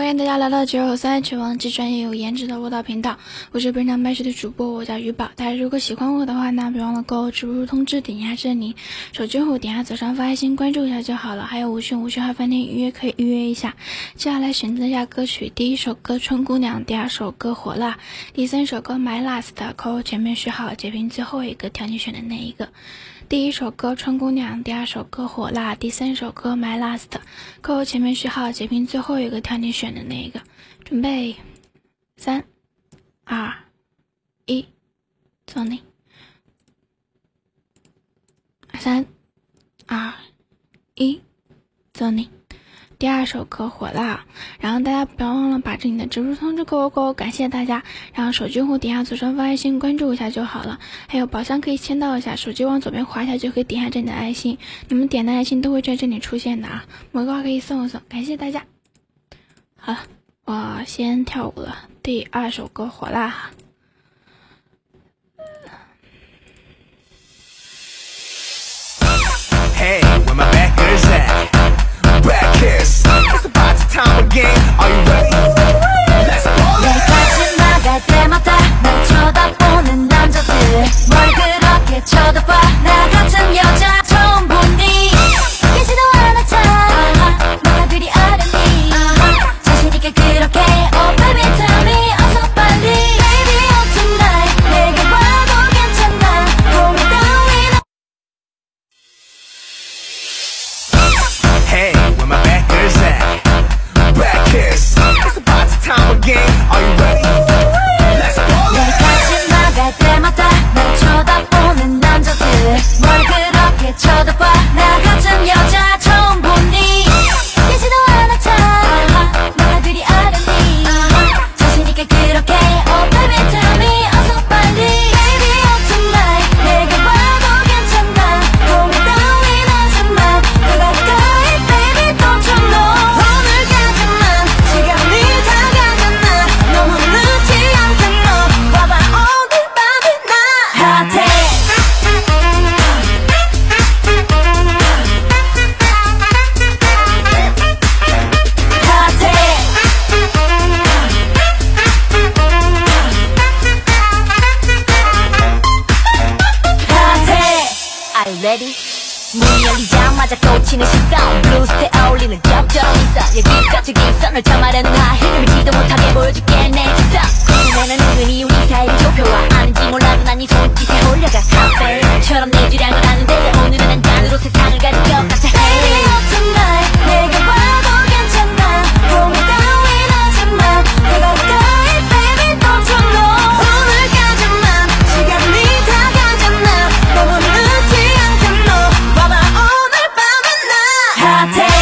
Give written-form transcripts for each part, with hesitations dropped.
欢迎大家来到993全网最专业有颜值的舞蹈频道，我是本场麦序的主播，我叫鱼宝。大家如果喜欢我的话呢，别忘了给我直播通知，点一下这里，手机后点下左上方爱心关注一下就好了。还有无讯号饭店预约可以预约一下。接下来选择一下歌曲，第一首歌《春姑娘》，第二首歌《火辣》，第三首歌《My Last》，扣前面序号截屏最后一个挑你选的那一个。第一首歌《春姑娘》，第二首歌《火辣》，第三首歌《My Last》，扣前面序号截屏最后一个挑你选的那一个。准备，3、2、1，走你。3、2、1，走你。第二首歌火辣，然后大家不要忘了把这里的直播通知给我，感谢大家。然后手机户点下左上方爱心关注一下就好了。还有宝箱可以签到一下，手机往左边滑一下就可以点下这里的爱心，你们点的爱心都会在这里出现的啊。某个话可以送一送，感谢大家。好了，我先跳舞了。第二首歌火辣哈。 Hey, where my backers at? Backers, it's about time again. Are you ready? Let's go. 내까지 나갈 때마다 날 쳐다보는 남자들 뭘 그렇게 쳐다봐 나 같은 여자 처음 보니 깨지도 않았잖아 너가 그리 아련히 자신있게 그렇게 Oh baby tell me 어서 빨리 Baby oh tonight 내게 와도 괜찮아 고민 따윈 Hey, where my backers at? Backers, it's about time again. Are you ready? Let's go. 내까지 나갈 때마다 날 쳐다보는 남자들 뭘 그렇게 쳐다봐 나 같은 여자 처음 보니 깨지도 않았잖아 너가 그리 아련히 자신있게 그렇게 Oh baby tell me 어서 빨리 Baby oh tonight 내게 와도 괜찮아 고민 따윈 하지마 더 가까이 baby don't you know 오늘까지만 시간이 다가잖아 너무 늦지 않게 너 봐봐 오늘 밤이 나 핫해 Are you ready? 문이 열리자마자 꽂히는 시선 블루스테 어울리는 접점 있어 여기서 저기서 널 참아내는 하이 믿지도 못하게 보여줄게 내 지성 궁금해는 은근히 우리 사이를 좁혀와 아는지 몰라도 난 네 손짓에 홀려가 카페처럼 내 주량을 아는데 오늘은 한 잔으로 세상을 가질 것 같아 Baby oh tonight 내게 와도 괜찮아 고민 따윈 하지마 더 가까이 Baby don't you know 오늘까지만 시간이 다가잖아 너무 늦지 않게 너 봐봐 오늘 밤은 나 핫해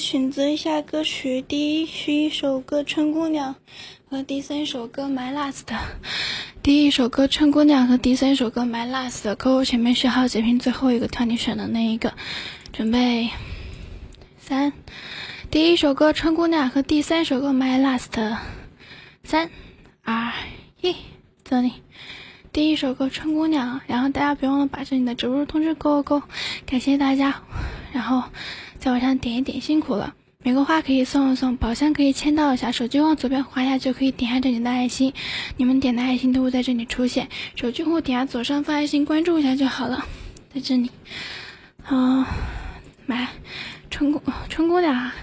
选择一下歌曲，第11首歌《春姑娘》和第3首歌《My Last》。第1首歌《春姑娘》和第3首歌《My Last》，扣我前面序号截屏最后一个，挑你选的那一个。准备3，第1首歌《春姑娘》和第3首歌《My Last》。3、2、1，走你。第1首歌《春姑娘》，然后大家别忘了把这里的植入通知勾勾，感谢大家。然后在我上点一点，辛苦了。每个花可以送一送，宝箱可以签到一下，手机往左边滑下就可以点下这里的爱心，你们点的爱心都会在这里出现，手机后点下左上方爱心关注一下就好了，在这里。买春姑娘啊。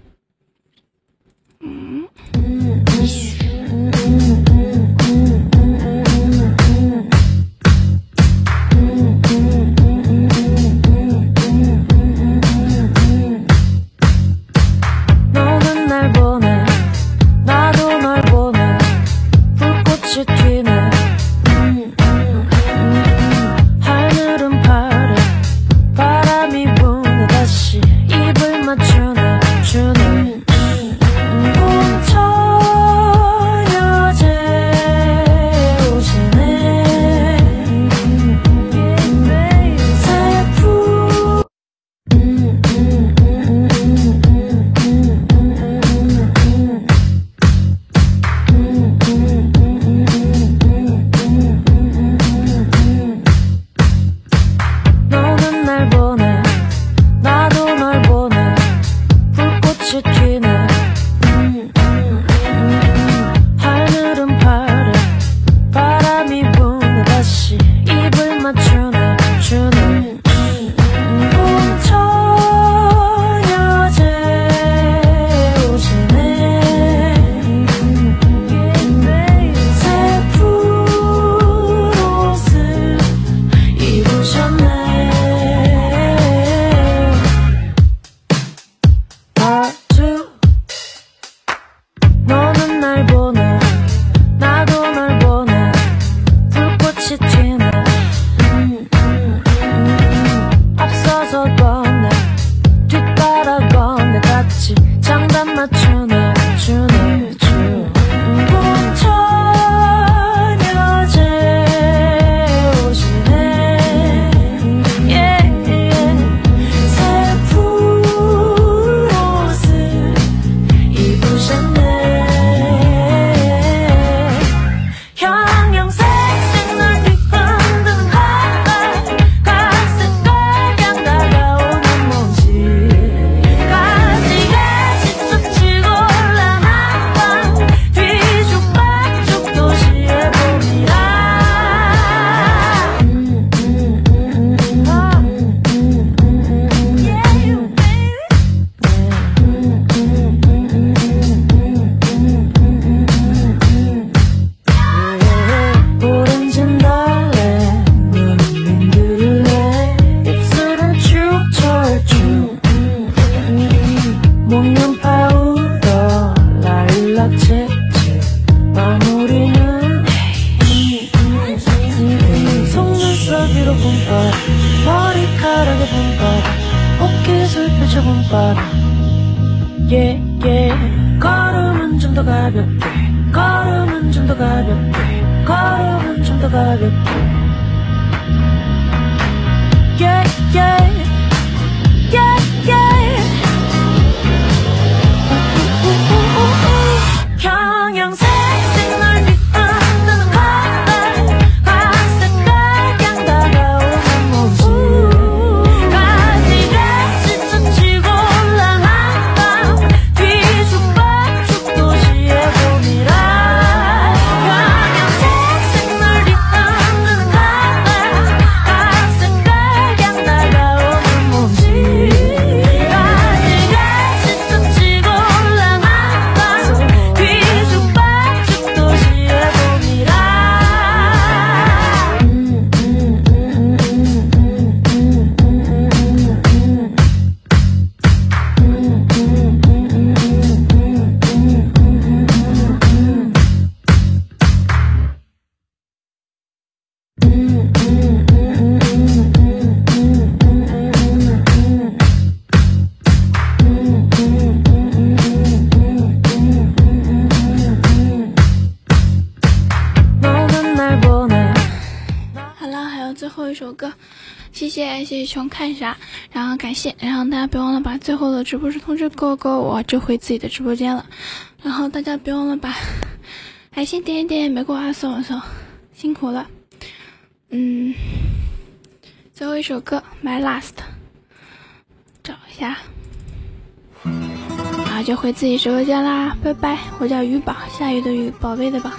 머리카락에 봄바람 옷깃을 펼쳐 봄바람 yeah, yeah. 걸음은 좀 더 가볍게 걸음은 좀 더 가볍게 걸음은 좀 더 가볍게 yeah, yeah. Yeah, yeah. 형형색 널 뒤흔드는 걸 갈색깔 그냥 다가오는 모습 가지가 지쳐지고 올라간 밤 뒤죽박죽 도시의 봄이라 형형색 널 뒤흔드는 걸 갈색깔 그냥 다가오는 首歌，谢谢穷看啥，然后感谢，然后大家别忘了把最后的直播时通知勾勾，我就回自己的直播间了，然后大家别忘了把海星点一点，玫瑰花送一送，辛苦了。最后一首歌 My Last， 找一下，然后就回自己直播间啦，拜拜。我叫鱼宝，下雨的雨，宝贝的宝。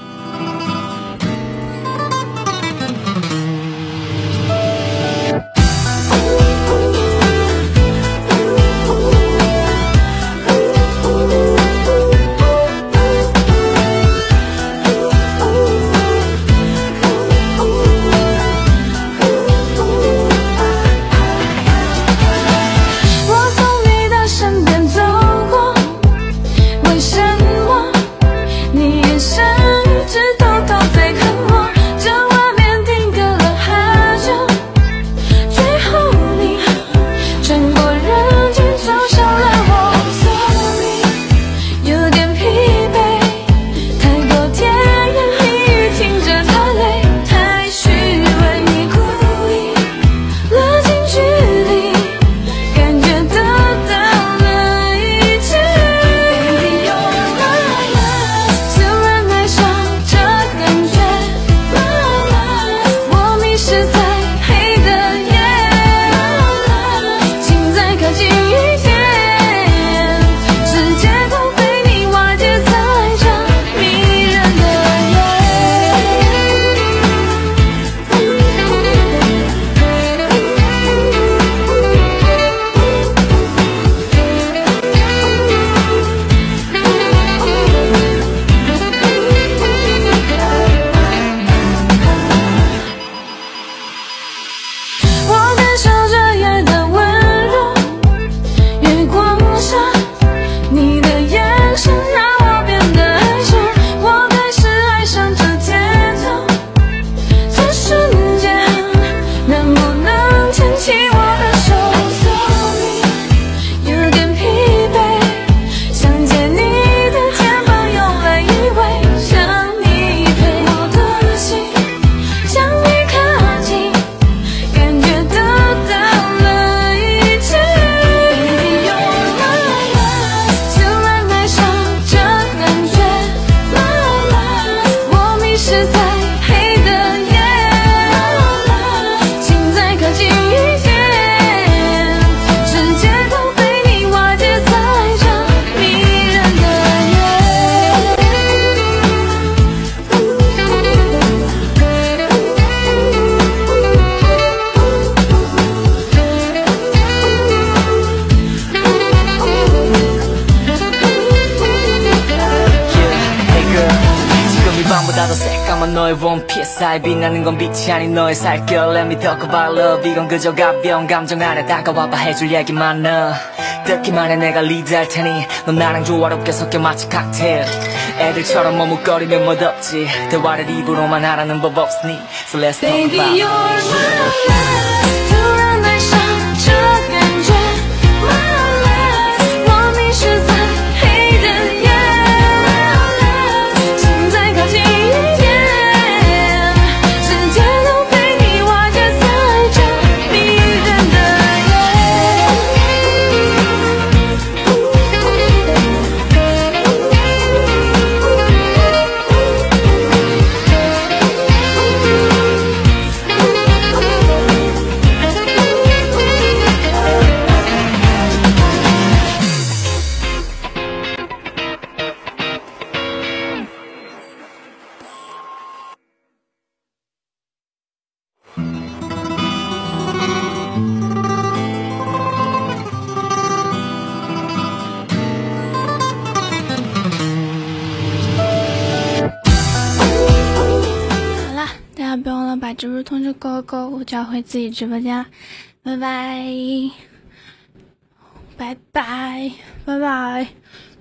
너의 원피스에 빛나는 건 빛이 아닌 너의 살결 Let me talk about love 이건 그저 가벼운 감정 안에 다가와봐 해줄 얘기만 너 듣기만 해 내가 리드할 테니 넌 나랑 조화롭게 섞여 마치 칵테일 애들처럼 머뭇거리면 멋없지 대화를 입으로만 하라는 법 없으니 So let's talk about Baby you're my last 突然爱上这感觉 My last 我迷失在黑的夜 My last 现在靠近一点世界都被你瓦解在这迷人的别忘了把直播通知勾勾，我就要回自己直播间了，拜拜，拜拜，拜拜。